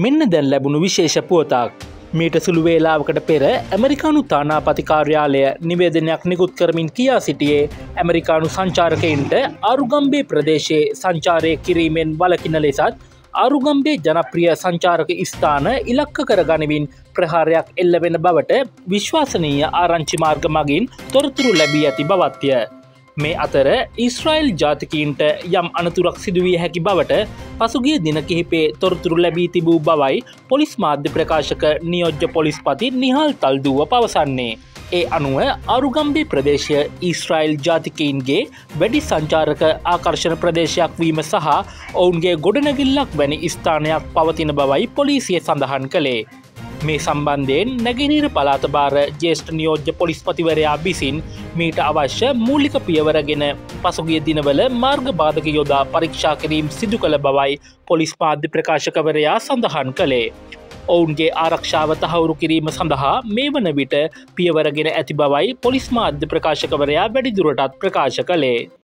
මෙන්න දැන් ලැබුණු විශේෂ පුවතක්. මීට සුළු වේලාවකට පෙර ඇමරිකානු තානාපති කාර්යාලය නිවේදනයක් නිකුත් කරමින් කියා සිටියේ ඇමරිකානු සංචාරකයින්ට ආරුගම්බේ ප්‍රදේශයේ සංචාරය කිරීමෙන් වළකින ලෙසත් ආරුගම්බේ ජනප්‍රිය සංචාරක ස්ථාන ඉලක්ක කර ගනිමින් ප්‍රහාරයක් එල්ල වෙන බවට විශ්වාසනීය ආරංචි මාර්ග මගින් තොරතුරු ලැබී ඇති බවත්ය. මේ අතර ඊශ්‍රායෙල් ජාතිකයින්ට යම් අනතුරක් සිදුවිය හැකි බවට පසුගිය දින කිහිපේ තොරතුරු ලැබී තිබූ බවයි පොලිස් මාධ්‍ය ප්‍රකාශක නියෝජ්‍ය පොලිස්පති නිහාල් තල්දුව පවසන්නේ. ඒ අනුව ආරුගම්බේ ප්‍රදේශය ඊශ්‍රායෙල් ජාතිකයින්ගේ වැඩි සංචාරක ආකර්ෂණ ප්‍රදේශයක් වීම සහ ඔවුන්ගේ ගොඩනැගිල්ලක් වැනි ස්ථානයක් පවතින බවයි පොලිසිය සඳහන් කළේ. මේ සම්බන්ධයෙන් නැගෙනහිර පළාත භාර ජ්‍යෙෂ්ඨ නියෝජ්‍ය පොලිස්පතිවරයා විසින් මීට අවශ්‍ය මූලික පියවරගෙන පසුගිය දිනවල මාර්ග බාධක යොදා පරීක්ෂා කිරීම සිදු කළ බවයි පොලිස් මාධ්‍ය ප්‍රකාශකවරයා සඳහන් කළේ. ඔවුන්ගේ ආරක්ෂාව තහවුරු කිරීම සඳහා මේ වන විට පියවරගෙන ඇති බවයි පොලිස් මාධ්‍ය ප්‍රකාශකවරයා වැඩිදුරටත් ප්‍රකාශ කළේ.